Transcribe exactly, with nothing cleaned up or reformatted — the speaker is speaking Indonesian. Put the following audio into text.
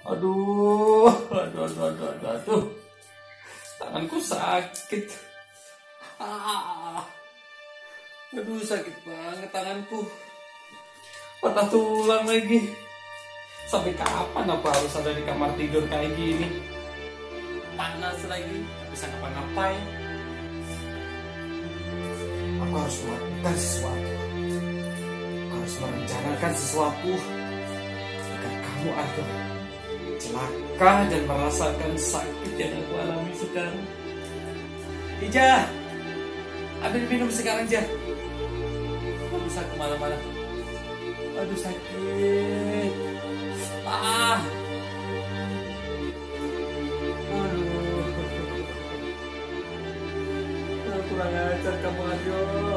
Aduh, aduh, aduh, aduh, aduh, aduh. Tanganku sakit. Ah. Aduh, sakit banget tanganku. Patah tulang lagi. Sampai kapan aku harus ada di kamar tidur kayak gini? Panas lagi, bisa ngapa-ngapain. Aku harus melakukan sesuatu. Aku harus merencanakan sesuatu agar kamu ada celaka dan merasakan sakit yang aku alami sekarang. Ija, ambil minum sekarang, Ja. Aku bisa kemana-mana. Aduh, sakit. Ah. Aduh. Kurang ajar kamu, Aryo.